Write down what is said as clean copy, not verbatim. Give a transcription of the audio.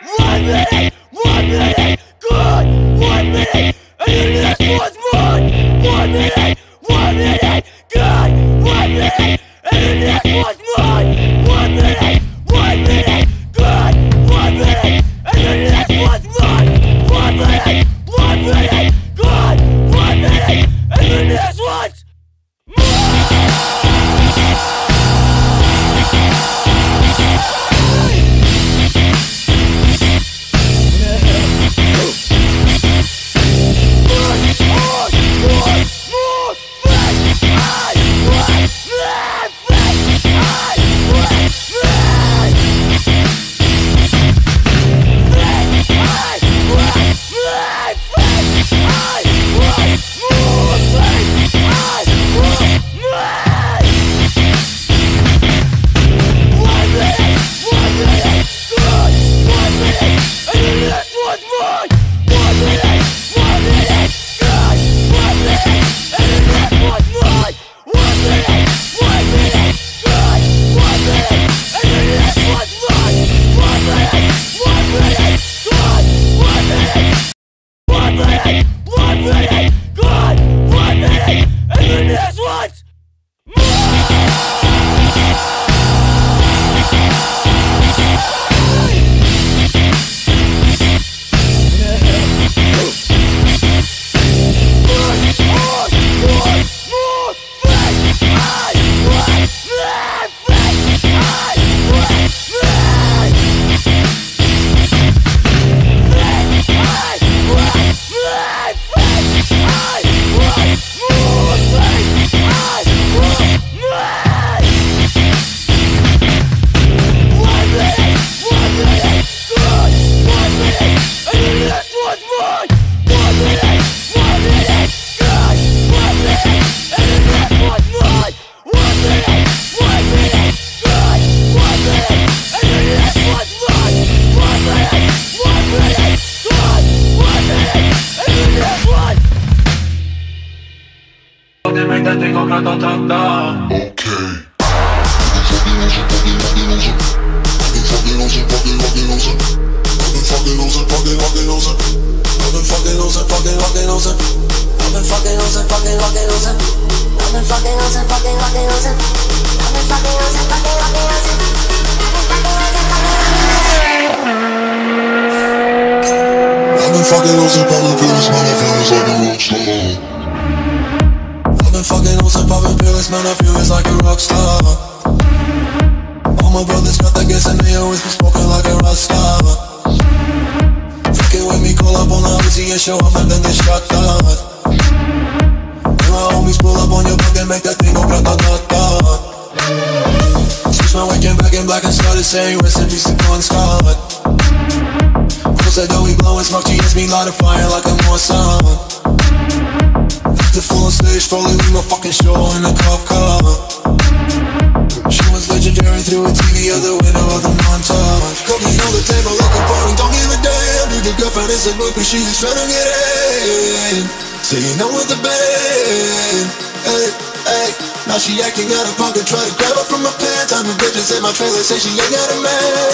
1 minute, good, 1 minute, and then this one's mine. 1 minute, 1 minute, good, 1 minute, and then this one's mine. 1 minute, 1 minute, good, 1 minute, and then this one's mine. 1 minute, 1 minute, good, 1 minute, and then this one's show up and then get shot down. And my homies pull up on your block and make that thing go grata-ta-ta. Switch my weekend back in black and started saying rest in peace to Bon Scott. People said that we blowin' smoke, GS me light a fire like a Mossad. The full on stage, probably leave my fucking show in a cop car. She was legendary through a TV out the window of the montage. Cooking on the table like a party, don't give a damn. Dude, the girlfriend is a groupie, she just tryna get in. Saying no with the band. Hey, hey. Now she acting out of pocket, try to grab her from my pants. I'm a bitch in my trailer, say she ain't got a man.